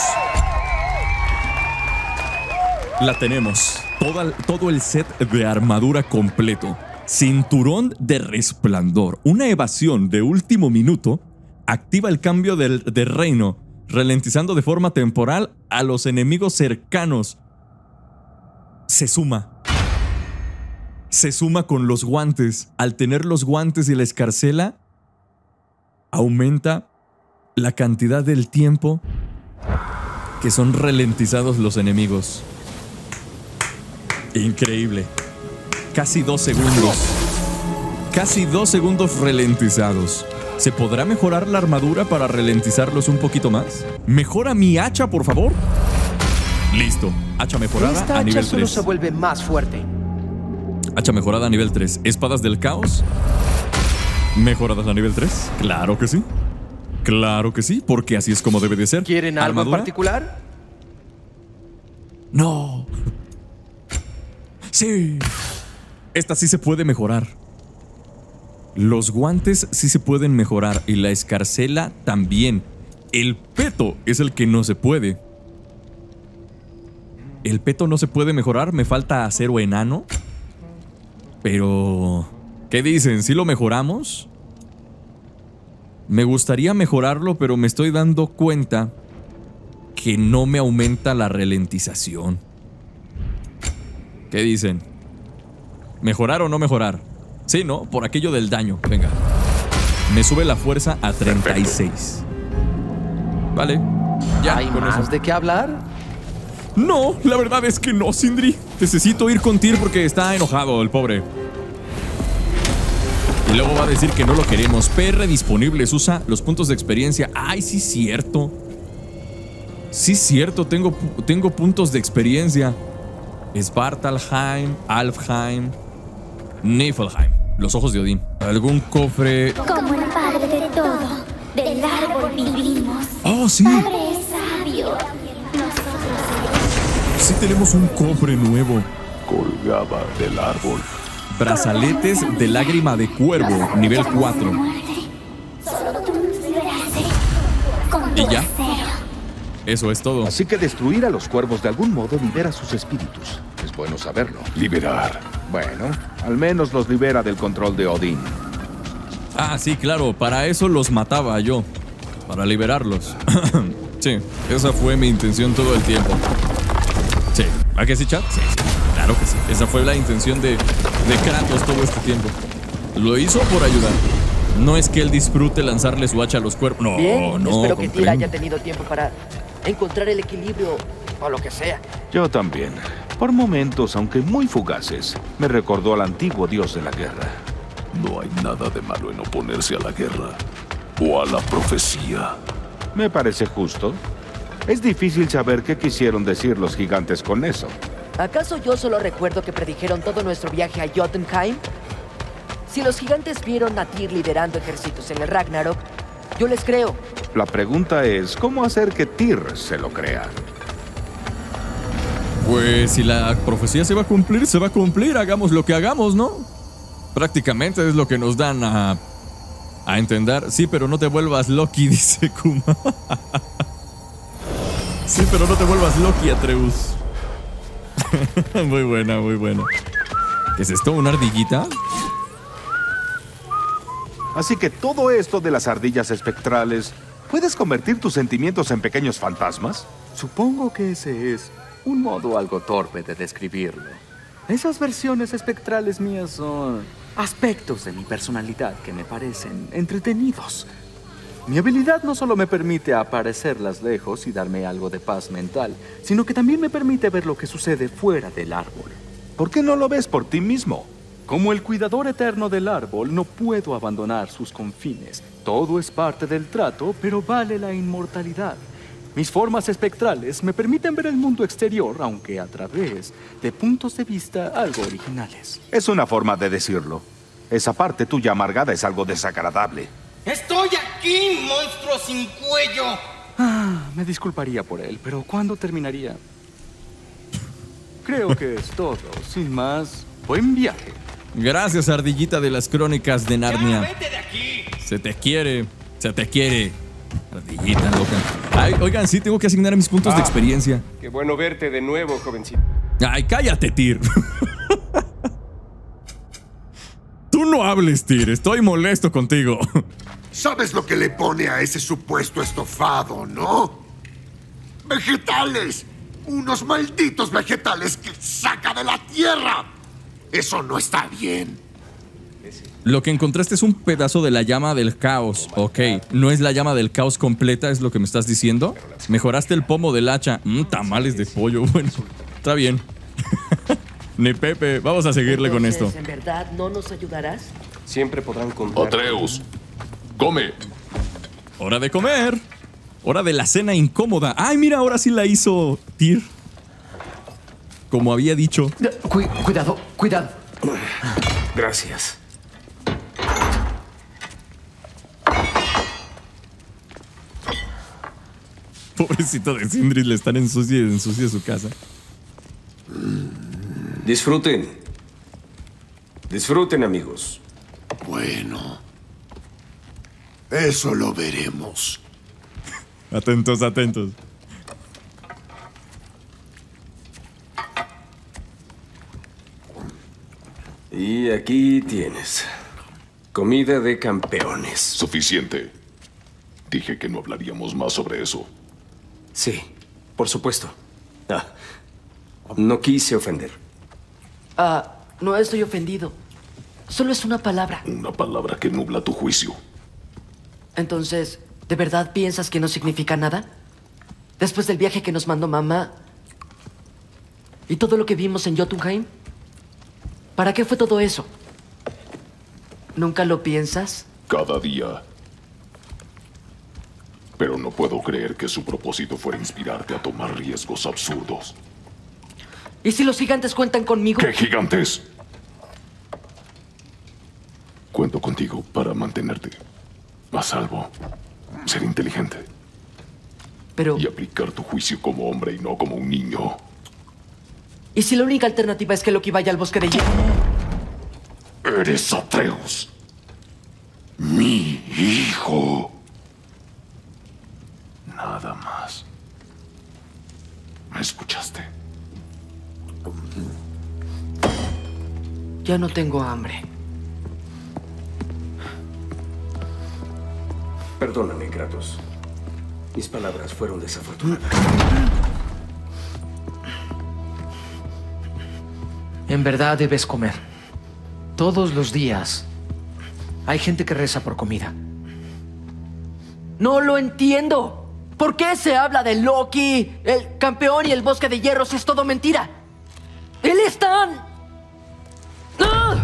La tenemos. Toda, todo el set de armadura completo. Cinturón de resplandor. Una evasión de último minuto activa el cambio del, de reino, ralentizando de forma temporal a los enemigos cercanos. Se suma. Se suma con los guantes. Al tener los guantes y la escarcela, aumenta la cantidad del tiempo que son ralentizados los enemigos. Increíble. Casi dos segundos. Casi dos segundos ralentizados. ¿Se podrá mejorar la armadura para ralentizarlos un poquito más? ¿Mejora mi hacha, por favor? Listo. Hacha mejorada Esta a nivel hacha solo tres. se vuelve más fuerte. Hacha mejorada a nivel tres. Espadas del caos. ¿Mejoradas a nivel tres? Claro que sí. Claro que sí, porque así es como debe de ser. ¿Quieren algo en ¿Armadura? particular? No. Sí. Esta sí se puede mejorar. Los guantes sí se pueden mejorar y la escarcela también. El peto es el que no se puede. El peto no se puede mejorar. Me falta acero enano. Pero... ¿qué dicen? ¿Sí lo mejoramos? Me gustaría mejorarlo, pero me estoy dando cuenta que no me aumenta la ralentización. ¿Qué dicen? ¿Mejorar o no mejorar? Sí, ¿no? Por aquello del daño. Venga. Me sube la fuerza a treinta y seis. Vale. Ya, ¿Hay con más eso. de qué hablar? No, la verdad es que no, Sindri. Necesito ir con Tyr porque está enojado el pobre. Y luego va a decir que no lo queremos. P R disponibles. Usa los puntos de experiencia. Ay, sí, cierto. Sí, cierto. Tengo, tengo puntos de experiencia. Svartalheim, Alfheim, Niflheim. Los ojos de Odín. ¿Algún cofre? Como el padre de todo, del árbol vivimos. Oh, sí. Padre es sabio. Nosotros Sí tenemos un cofre nuevo. Colgaba del árbol. Brazaletes de lágrima de cuervo, nivel cuatro. solo tú nos liberaste. Con tu ¿Y ya? acero. Eso es todo. Así que destruir a los cuervos de algún modo libera sus espíritus. Es bueno saberlo. Liberar. Bueno, al menos los libera del control de Odín. Ah, sí, claro. Para eso los mataba yo. Para liberarlos. Sí, esa fue mi intención todo el tiempo. Sí. ¿A qué sí, chat? Sí, sí. Claro que sí. Esa fue la intención de, de Kratos todo este tiempo. Lo hizo por ayudar. No es que él disfrute lanzarle su hacha a los cuerpos. No, Bien, no. espero que Tyr comprendo. haya tenido tiempo para encontrar el equilibrio o lo que sea. Yo también. Por momentos, aunque muy fugaces, me recordó al antiguo dios de la guerra. No hay nada de malo en oponerse a la guerra o a la profecía. Me parece justo. Es difícil saber qué quisieron decir los gigantes con eso. ¿Acaso yo solo recuerdo que predijeron todo nuestro viaje a Jotunheim? Si los gigantes vieron a Tyr liderando ejércitos en el Ragnarok, yo les creo. La pregunta es, ¿cómo hacer que Tyr se lo crea? Pues si la profecía se va a cumplir, se va a cumplir. Hagamos lo que hagamos, ¿no? Prácticamente es lo que nos dan a, a entender. Sí, pero no te vuelvas Loki, dice Kuma. Sí, pero no te vuelvas Loki, Atreus. Muy buena, muy buena. ¿Qué es esto? ¿Una ardillita? Así que todo esto de las ardillas espectrales, ¿puedes convertir tus sentimientos en pequeños fantasmas? Supongo que ese es un modo algo torpe de describirlo. Esas versiones espectrales mías son aspectos de mi personalidad que me parecen entretenidos. Mi habilidad no solo me permite aparecerlas lejos y darme algo de paz mental, sino que también me permite ver lo que sucede fuera del árbol. ¿Por qué no lo ves por ti mismo? Como el cuidador eterno del árbol, no puedo abandonar sus confines. Todo es parte del trato, pero vale la inmortalidad. Mis formas espectrales me permiten ver el mundo exterior, aunque a través de puntos de vista algo originales. Es una forma de decirlo. Esa parte tuya amargada es algo desagradable. ¡Estoy aquí, monstruo sin cuello! Ah, me disculparía por él, pero ¿cuándo terminaría? Creo que es todo. Sin más, buen viaje. Gracias, ardillita de las crónicas de Narnia. ¡Ya, vete de aquí! Se te quiere, se te quiere. Ardillita loca. Ay, oigan, sí, tengo que asignar mis puntos Ah, de experiencia. Qué bueno verte de nuevo, jovencito. Ay, cállate, Tyr. Tú no hables, Tyr. Estoy molesto contigo. ¿Sabes lo que le pone a ese supuesto estofado, no? ¡Vegetales! ¡Unos malditos vegetales que saca de la tierra! Eso no está bien. Lo que encontraste es un pedazo de la llama del caos. Ok, no es la llama del caos completa, es lo que me estás diciendo. Mejoraste el pomo del hacha. Mmm, tamales de pollo. Bueno, está bien. Ni Pepe, vamos a seguirle con esto. Entonces, ¿en verdad no nos ayudarás? Siempre podrán contar. Atreus, come. Hora de comer. Hora de la cena incómoda. Ay, mira, ahora sí la hizo Tyr. Como había dicho. Cu- cuidado, cuidado. Gracias. Pobrecito de Sindri, le están ensucia y ensucia su casa. Disfruten. Disfruten, amigos. Bueno, eso lo veremos. Atentos, atentos. Y aquí tienes. Comida de campeones. Suficiente. Dije que no hablaríamos más sobre eso. Sí, por supuesto. Ah, no quise ofender. Ah, no estoy ofendido. Solo es una palabra. Una palabra que nubla tu juicio. Entonces, ¿de verdad piensas que no significa nada? Después del viaje que nos mandó mamá y todo lo que vimos en Jotunheim, ¿para qué fue todo eso? ¿Nunca lo piensas? Cada día. Pero no puedo creer que su propósito fuera inspirarte a tomar riesgos absurdos. ¿Y si los gigantes cuentan conmigo? ¿Qué gigantes? Cuento contigo para mantenerte a salvo, ser inteligente Pero, y aplicar tu juicio como hombre y no como un niño. ¿y si la única alternativa es que Loki vaya al bosque de hielo? Eres Atreus, mi hijo. Nada más. ¿Me escuchaste? Ya no tengo hambre. Perdóname, Kratos. Mis palabras fueron desafortunadas. En verdad debes comer. Todos los días hay gente que reza por comida. No lo entiendo. ¿Por qué se habla de Loki, el campeón y el bosque de hierro si es todo mentira? ¡Él es tan... ¡Ah!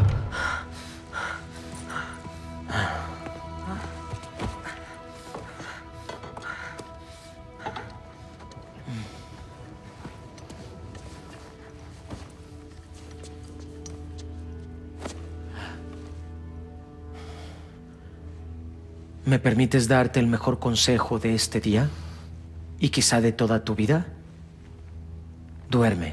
¿Me permites darte el mejor consejo de este día? ¿Y quizá de toda tu vida? Duerme.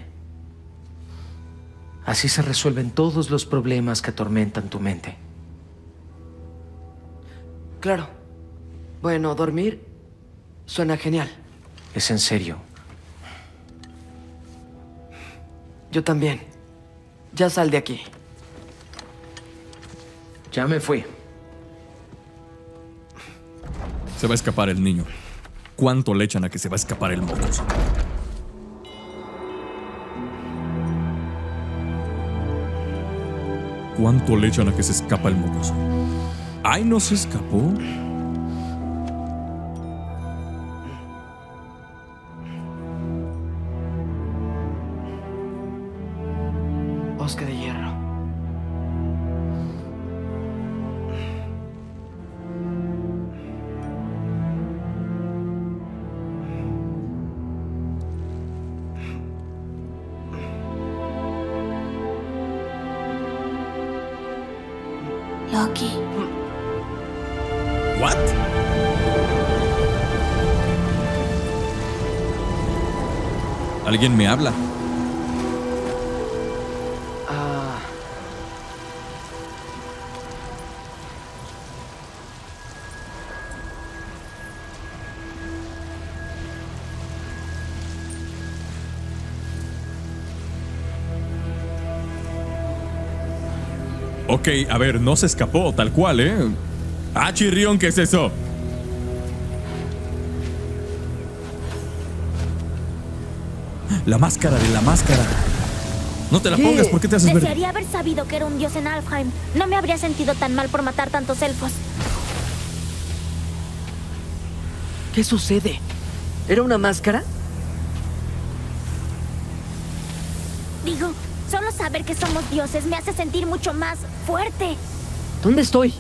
Así se resuelven todos los problemas que atormentan tu mente. Claro. Bueno, dormir suena genial. Es en serio. Yo también. Ya sal de aquí. Ya me fui. Se va a escapar el niño. ¿Cuánto le echan a que se va a escapar el mocoso? ¿Cuánto le echan a que se escapa el mocoso? ¡Ay, no se escapó! Bosque de hierro. Loki. ¿What? ¿Alguien me habla? Ah. Ok, a ver, no se escapó, tal cual, ¿eh? Ah, chirrión, ¿qué es eso? La máscara de la máscara. No te la ¿Qué? pongas, ¿por qué te haces verde? Desearía haber sabido que era un dios en Alfheim. No me habría sentido tan mal por matar tantos elfos. ¿Qué sucede? ¿Era una máscara? Digo, solo saber que somos dioses me hace sentir mucho más fuerte. ¿Dónde estoy?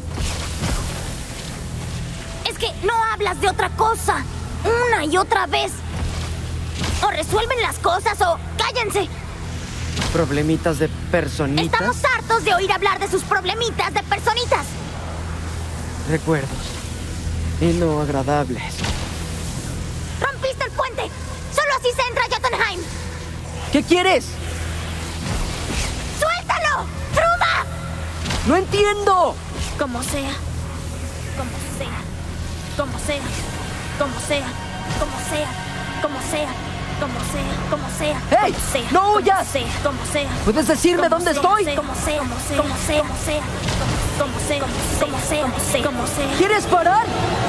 Es que no hablas de otra cosa. Una y otra vez. O resuelven las cosas o cállense. ¿Problemitas de personitas? Estamos hartos de oír hablar de sus problemitas de personitas. Recuerdos. Y no agradables. ¡Rompiste el puente! ¡Solo así se entra a Jotunheim! ¿Qué quieres? ¡Suéltalo! ¡Truva! ¡No entiendo! Como sea. Como sea. Como sea. Como sea. Como sea. Como sea. Como sea. Como sea. ¡Hey! Como sea. ¡No Como huyas! sea. Como sea. ¿Puedes decirme Como dónde sea, estoy? Como sea. Como sea. Como sea. Como sea. Como sea. Como sea. Como sea. Como sea. ¿Quieres parar?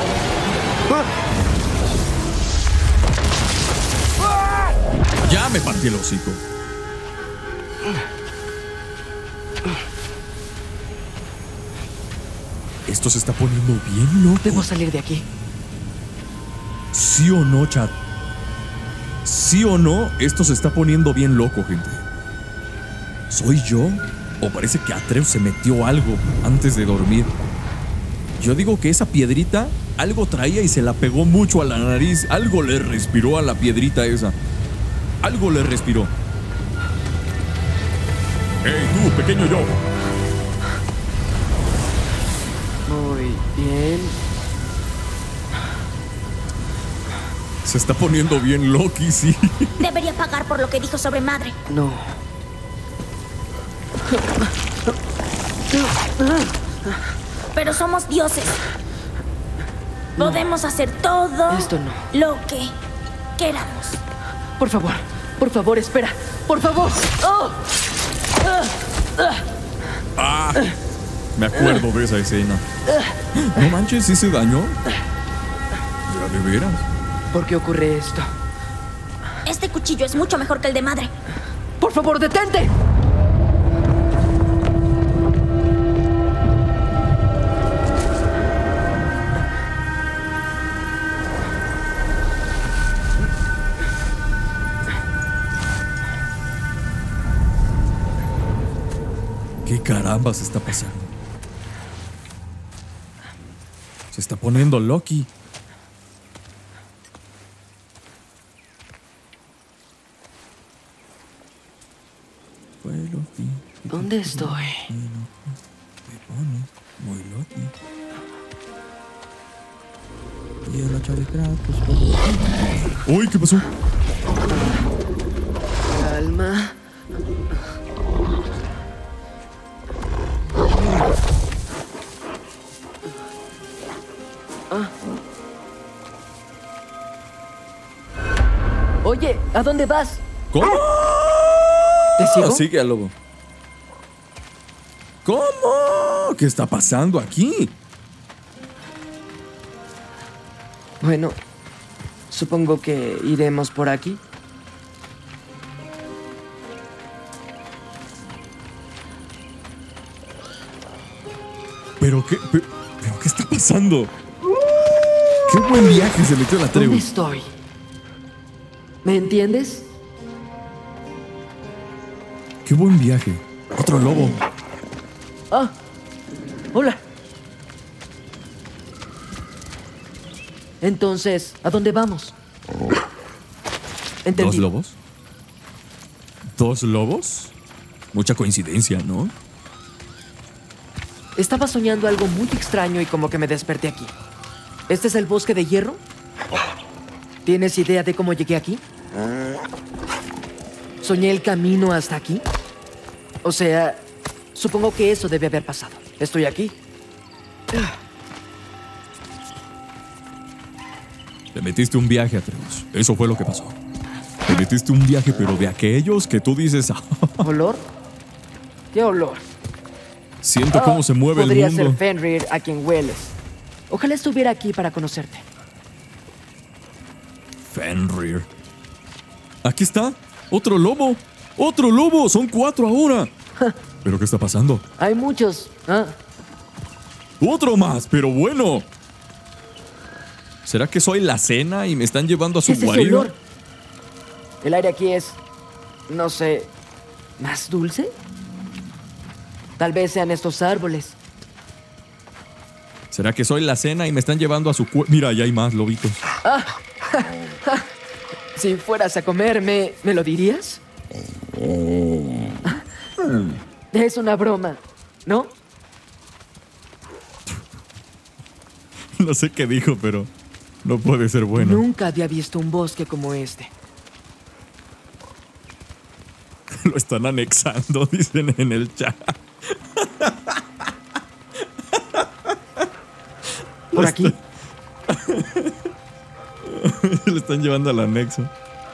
Ya me partí el hocico. Esto se está poniendo bien loco. Debo salir de aquí. ¿Sí o no, chat? ¿Sí o no? Esto se está poniendo bien loco, gente. ¿Soy yo? ¿O parece que Atreus se metió algo antes de dormir? Yo digo que esa piedrita algo traía y se la pegó mucho a la nariz. Algo le respiró a la piedrita esa. Algo le respiró. ¡Hey, tú, pequeño yo! Muy bien. Se está poniendo bien Loki, sí. Debería pagar por lo que dijo sobre madre. No. Pero somos dioses. Podemos hacer todo Esto no. lo que queramos. Por favor, por favor, espera. Por favor. ¡Oh! Ah, me acuerdo de esa escena. No manches, ¿sí se dañó? Ya de veras. ¿Por qué ocurre esto? Este cuchillo es mucho mejor que el de madre. ¡Por favor, detente! ¿Qué caramba se está pasando? Se está poniendo Loki. ¿Dónde estoy? Me pone muy Loki. Y el hacha de Kratos. Uy, ¿qué pasó? Calma. Ah. Oye, ¿a dónde vas? ¿Cómo? ¿Te sigo? Sigue al lobo. ¿Cómo? ¿Qué está pasando aquí? Bueno, supongo que iremos por aquí. ¿Pero qué? ¿Pero, pero qué está pasando? ¡Qué buen viaje se metió la ¿Dónde Atreus! estoy? ¿Me entiendes? ¡Qué buen viaje! ¡Otro lobo! Ah, hola. Entonces, ¿a dónde vamos? Entendí. ¿Dos lobos? ¿Dos lobos? Mucha coincidencia, ¿no? Estaba soñando algo muy extraño y como que me desperté aquí. ¿Este es el bosque de hierro? ¿Tienes idea de cómo llegué aquí? ¿Soñé el camino hasta aquí? O sea, supongo que eso debe haber pasado. Estoy aquí. Te metiste un viaje, Atreus. Eso fue lo que pasó. Te metiste un viaje, pero de aquellos que tú dices... ¿Olor? ¿Qué olor? Siento cómo se mueve el Podría mundo. ser Fenrir a quien hueles. Ojalá estuviera aquí para conocerte. Fenrir. Aquí está. Otro lobo. Otro lobo. Son cuatro ahora. ¿Pero qué está pasando? Hay muchos. ¿Ah? Otro más, pero bueno. ¿Será que soy la cena y me están llevando a su ¿Qué es ese guarida? olor? El aire aquí es, no sé, ¿más dulce? Tal vez sean estos árboles. ¿Será que soy la cena y me están llevando a su cu... Mira, ya hay más lobitos. Ah, si fueras a comer, ¿me, ¿me lo dirías? Es una broma, ¿no? No sé qué dijo, pero no puede ser bueno. Nunca había visto un bosque como este. Lo están anexando, dicen en el chat. ¿Por aquí? Le están llevando al anexo.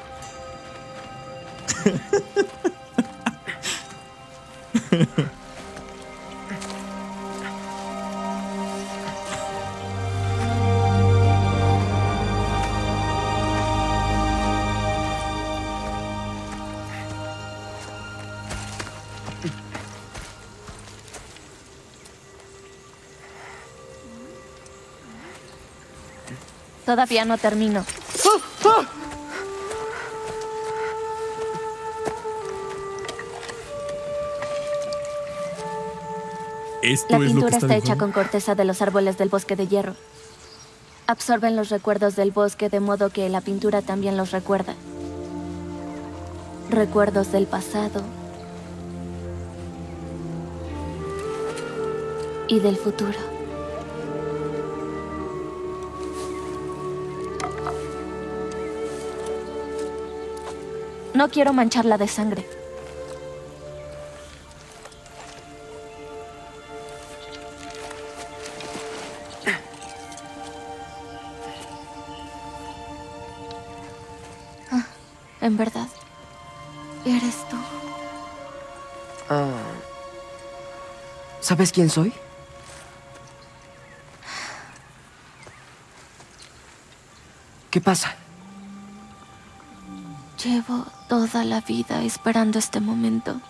Todavía no termino. Esto La es lo que pintura está está hecha dibujando. con corteza de los árboles del bosque de hierro. Absorben los recuerdos del bosque de modo que la pintura también los recuerda. Recuerdos del pasado y del futuro. No quiero mancharla de sangre. Ah, en verdad, eres tú. Ah, ¿sabes quién soy? ¿Qué pasa? Llevo toda la vida esperando este momento.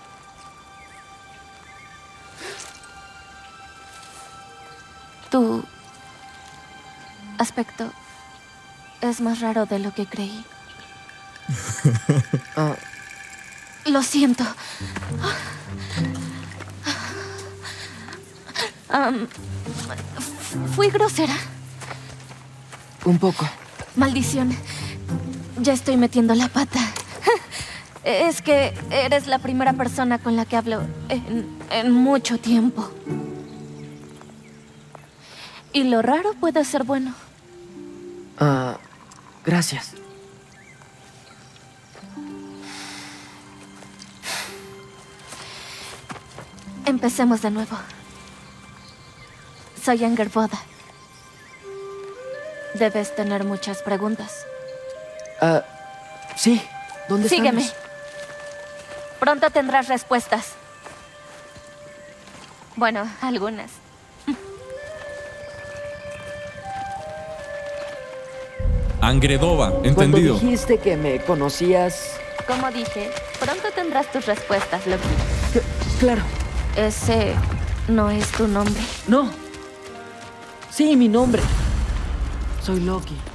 Tu aspecto es más raro de lo que creí. Ah, Lo siento. Am, fui grosera. un poco. Maldición. Ya estoy metiendo la pata. Es que eres la primera persona con la que hablo en, en mucho tiempo. Y lo raro puede ser bueno. Ah, gracias. Empecemos de nuevo. Soy Angerboda. Debes tener muchas preguntas. Ah, sí. ¿Dónde Sígueme. estamos? Pronto tendrás respuestas. Bueno, algunas. Angredova, Cuando entendido. dijiste que me conocías... Como dije, pronto tendrás tus respuestas, Loki. C- claro. Ese no es tu nombre. No. Sí, mi nombre. Soy Loki.